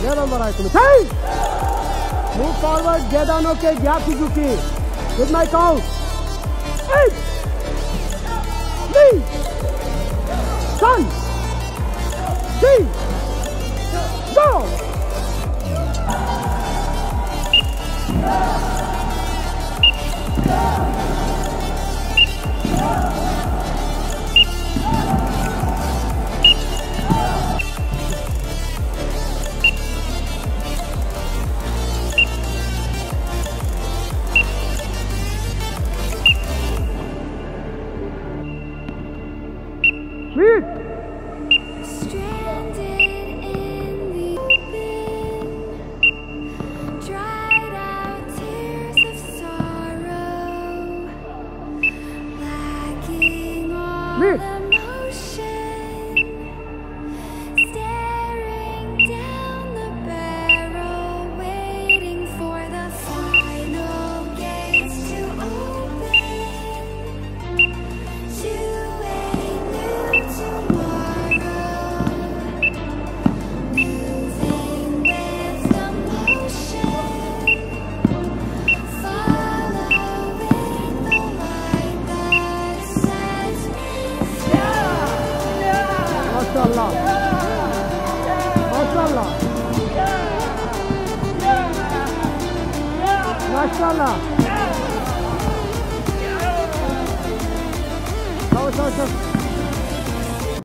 number I Kumite. Hey! Move forward, get on okay, gap Suzuki. With my count. 8, 3, 7, 6, go! Sweet! Stranded in the open, dried out tears of sorrow, lacking all emotion, staring down the barrel, waiting for the final gates to open to a new tomorrow, moving with the motion, following the light that sets me free. MashaAllah. MashaAllah. MashaAllah. Go.